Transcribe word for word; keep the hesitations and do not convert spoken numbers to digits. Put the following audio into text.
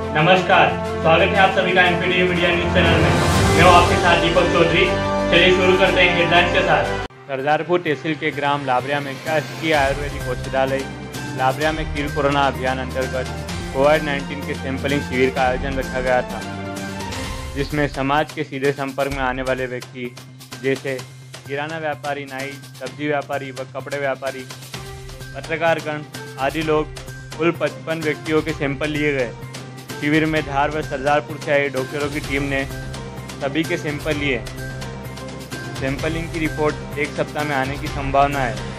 नमस्कार, स्वागत है आप सभी का एमपीडी मीडिया न्यूज चैनल में। मैं हूं आपके साथ दीपक चौधरी। चलिए शुरू करते हैं हेडलाइंस के साथ। सरदारपुर तहसील के ग्राम लाबरिया में शासकीय आयुर्वेदिक औषधालय लाबरिया में किल कोरोना अभियान अंतर्गत कोविड नाइन्टीन के सैंपलिंग शिविर का आयोजन रखा गया था, जिसमें समाज के सीधे संपर्क में आने वाले व्यक्ति जैसे किराना व्यापारी, नाई, सब्जी व्यापारी व कपड़े व्यापारी, पत्रकारगण आदि लोग कुल पचपन व्यक्तियों के सैंपल लिए गए। शिविर में धार व सरदारपुर से आए डॉक्टरों की टीम ने सभी के सैंपल लिए। सैंपलिंग की रिपोर्ट एक सप्ताह में आने की संभावना है।